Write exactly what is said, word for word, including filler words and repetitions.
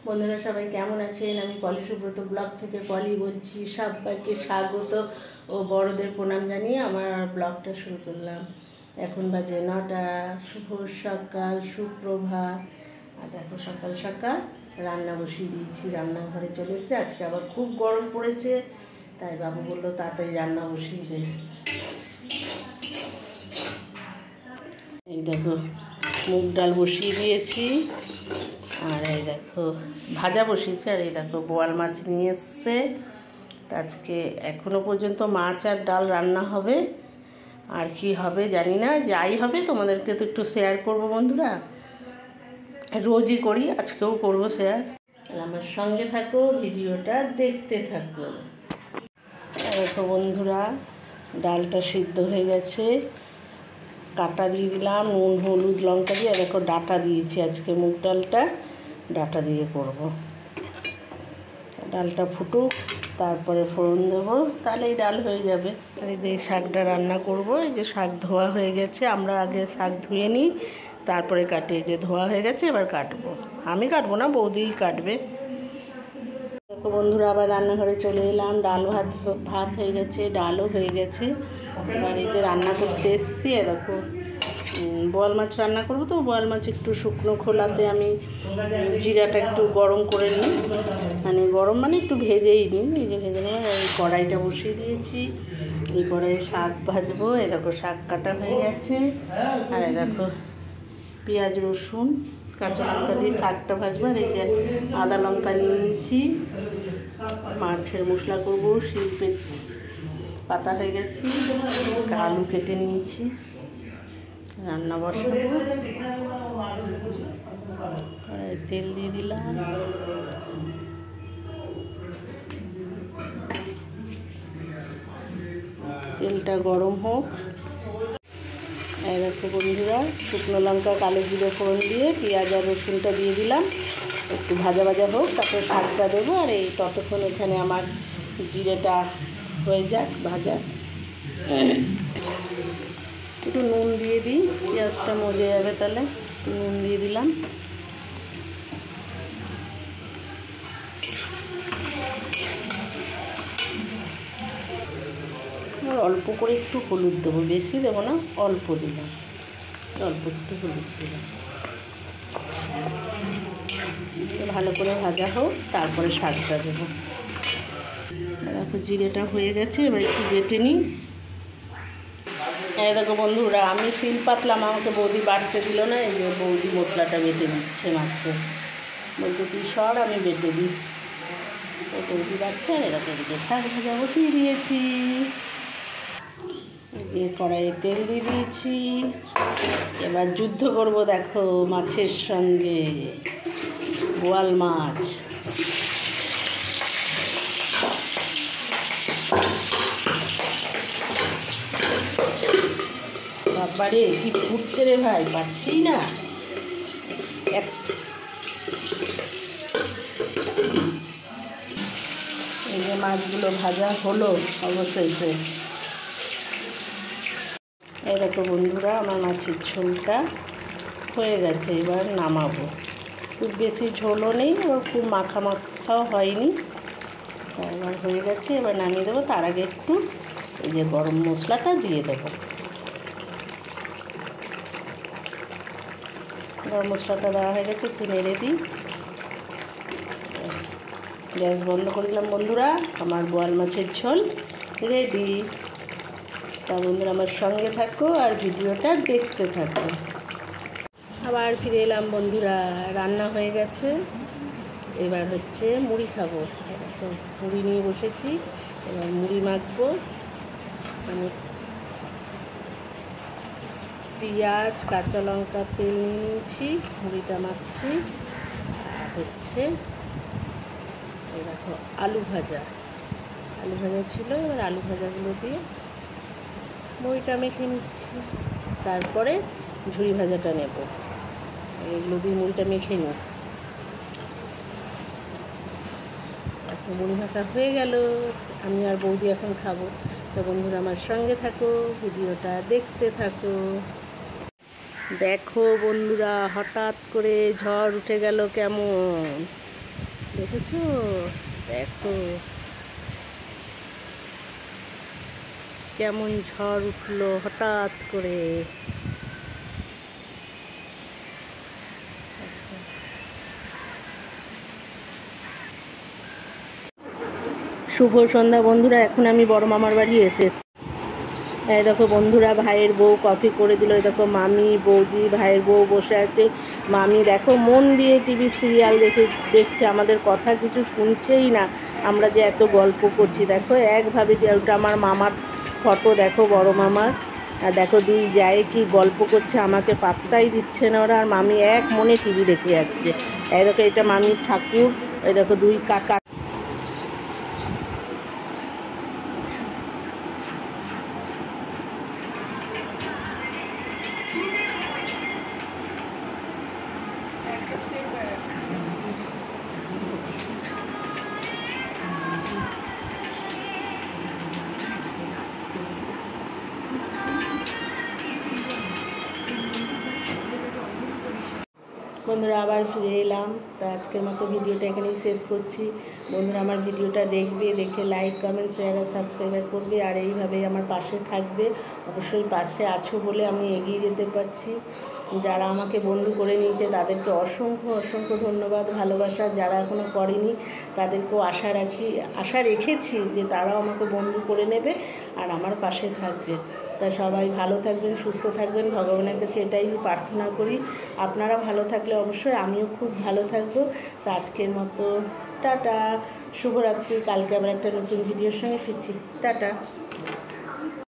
বন্ধুরা সবাই কেমন আছেন? আমি পলি সুব্রত ব্লগ থেকে পলি বলছি। সবাইকে স্বাগত ও বড়দের প্রণাম জানিয়ে আমার ব্লগটা শুরু করলাম। এখন বাজে নটা। শুভ সকাল, সুপ্রভাত। আর দেখো সকাল সকাল রান্না বসিয়ে দিয়েছি, রান্নাঘরে চলে এসেছে। আজকে আবার খুব গরম পড়েছে, তাই বাবু বললো তাড়াতাড়ি রান্না বসিয়ে দে। এই দেখো মুগ ডাল বসিয়ে দিয়েছি, আর এই দেখো ভাজা বসিয়েছে। আর এই দেখো বোয়াল মাছ নিয়ে এসছে। আজকে এখনো পর্যন্ত মাছ আর ডাল রান্না হবে, আর কি হবে জানি না। যাই হবে তোমাদেরকে তো একটু শেয়ার করব বন্ধুরা, রোজই করি, আজকেও করব শেয়ার। আমার সঙ্গে থাকো, ভিডিওটা দেখতে থাকো। দেখো বন্ধুরা ডালটা সিদ্ধ হয়ে গেছে, কাটা দিয়ে দিলাম, নুন হলুদ লঙ্কা দিয়ে। দেখো ডাটা দিয়েছি, আজকে মুগ ডালটা ডাটা দিয়ে করব। ডালটা ফুটুক, তারপরে ফোড়ন দেবো, তাহলেই ডাল হয়ে যাবে। আর এই যে শাকটা রান্না করব, এই যে শাক ধোয়া হয়ে গেছে। আমরা আগে শাক ধুয়ে নিই, তারপরে কাটি। এই যে ধোয়া হয়ে গেছে, এবার কাটবো। আমি কাটবো না, বৌদিই কাটবে। দেখো বন্ধুরা আবার রান্নাঘরে চলে এলাম। ডাল ভাত ভাত হয়ে গেছে, ডালও হয়ে গেছে। এবার এই যে রান্না করতে এসছি, দেখো বোয়াল মাছ রান্না করবো। তো বোয়াল মাছ একটু শুকনো খোলাতে আমি জিরাটা একটু গরম করে নিই, মানে গরম মানে একটু ভেজেই নিই। এই যে ভেজে নেবো। এই কড়াইটা বসিয়ে দিয়েছি, এই কড়াইয়ে শাক ভাজবো। এই দেখো শাক কাটা হয়ে গেছে। আর এই দেখো পেঁয়াজ রসুন কাঁচা লঙ্কা দিয়ে শাকটা ভাজবো। আর এই যে আদা লঙ্কা নিয়ে নিয়েছি, মাছের মশলা করবো। শিল্পের পাতা হয়ে গেছে, আলু কেটে নিয়েছি, রান্না বসাবো। তেল দিয়ে দিলাম, তেলটা গরম হোক। এই দেখো বন্ধুরা শুকনো লঙ্কা কালো জিরে ফোড়ন দিয়ে পেঁয়াজ আর রসুনটা দিয়ে দিলাম, একটু ভাজা ভাজা হোক, তারপরে শাকটা দেবো। আর এই ততক্ষণ এখানে আমার জিরেটা হয়ে যাক ভাজা। একটু নুন দিয়ে দিই, পেঁয়াজটা মজে যাবে, তাহলে একটু নুন দিয়ে দিলাম। আর অল্প করে একটু হলুদ দেবো, বেশি দেবো না, অল্প দিলাম, অল্প একটু হলুদ দিলাম। ভালো করে ভাজা হোক, তারপরে শাকটা দেবো। দেখো জিরেটা হয়ে গেছে, এবার একটু বেটে নিই। এই দেখো বন্ধুরা আমি শিল পাতলাম, আমাকে বৌদি বাটতে দিল না। এই যে বৌদি মশলাটা বেটে দিচ্ছে মাছে, বলতে তুই সর আমি বেটে দিই। তো বৌদি বাচ্চা। এরকম এদিকে শাক ভাজা বসিয়ে দিয়েছি, দিয়ে কড়াইয়ে তেল দিয়ে দিয়েছি। এবার যুদ্ধ করব দেখো মাছের সঙ্গে, বোয়াল মাছ। বাবারে কি ফুটছে রে ভাই, পাচ্ছি না। এই যে মাছগুলো ভাজা হলো অবশ্যই ফ্রেশ। এই দেখো বন্ধুরা আমার মাছের ঝোলটা হয়ে গেছে, এবার নামাবো। খুব বেশি ঝোলও নেই, আবার খুব মাখা মাখাও হয়নি, এবার হয়ে গেছে। এবার নামিয়ে দেবো। তার আগে একটু এই যে গরম মশলাটা দিয়ে দেবো। গরম মশলাটা দেওয়া হয়ে গেছে, একটু নেড়ে দিই। গ্যাস বন্ধ করে দিলাম বন্ধুরা। আমার বোয়াল মাছের ঝোল রেডি। তা বন্ধুরা আমার সঙ্গে থাকো আর ভিডিওটা দেখতে থাকো। আবার ফিরে এলাম বন্ধুরা, রান্না হয়ে গেছে। এবার হচ্ছে মুড়ি খাবো। মুড়ি নিয়ে বসেছি, এবার মুড়ি মাখবো। আমি পেঁয়াজ কাঁচা লঙ্কা তেল নিয়েছি, মুড়িটা মাখছি। আর হচ্ছে এই দেখো আলু ভাজা, আলু ভাজা ছিল, এবার আলু ভাজাগুলো দিয়ে মুড়িটা মেখে নিচ্ছি। তারপরে ঝুড়ি ভাজাটা নেব, এগুলো দিয়ে মুড়িটা মেখে নিই। এখন মুড়ি মাখা হয়ে গেল, আমি আর বৌদি এখন খাবো। তো বন্ধুরা আমার সঙ্গে থাকো, ভিডিওটা দেখতে থাকো। দেখো বন্ধুরা হঠাৎ করে ঝড় উঠে গেল কেমন। দেখেছো? দেখো কেমন ঝড় উঠলো হঠাৎ করে। শুভ সন্ধ্যা বন্ধুরা। এখন আমি বড় মামার বাড়ি এসে, এই দেখো বন্ধুরা, ভাইয়ের বউ কফি করে দিল। এই দেখো মামি, বৌদি, ভাইয়ের বউ বসে আছে। মামি দেখো মন দিয়ে টিভি সিরিয়াল দেখে দেখছে, আমাদের কথা কিছু শুনছেই না। আমরা যে এত গল্প করছি, দেখো একভাবে, ওটা আমার মামার ফটো, দেখো বড় মামার। আর দেখো দুই যায় কি গল্প করছে, আমাকে পাত্তাই দিচ্ছে না ওরা। আর মামি এক মনে টিভি দেখে যাচ্ছে। এই দেখো এটা মামির ঠাকুর। এই দেখো দুই কাকা। বন্ধুরা আবার ফিরে এলাম। তা আজকের মতো ভিডিওটা এখানেই শেষ করছি। বন্ধুরা আমার ভিডিওটা দেখবে, দেখে লাইক, কমেন্ট, শেয়ার আর সাবস্ক্রাইব করবে। আর এইভাবেই আমার পাশে থাকবে। অবশ্যই পাশে আছো বলে আমি এগিয়ে যেতে পারছি। যারা আমাকে বন্ধু করে নিয়েছে তাদেরকে অসংখ্য অসংখ্য ধন্যবাদ, ভালোবাসা। যারা এখনও করেনি তাদেরকেও আশা রাখি, আশা রেখেছি যে তারাও আমাকে বন্ধু করে নেবে আর আমার পাশে থাকবে। তা সবাই ভালো থাকবেন, সুস্থ থাকবেন, ভগবানের কাছে এটাই প্রার্থনা করি। আপনারা ভালো থাকলে অবশ্যই আমিও খুব ভালো থাকবো। তা আজকের মতো টাটা, শুভরাত্রি। কালকে আবার একটা নতুন ভিডিওর সঙ্গে ফিরছি। টাটা।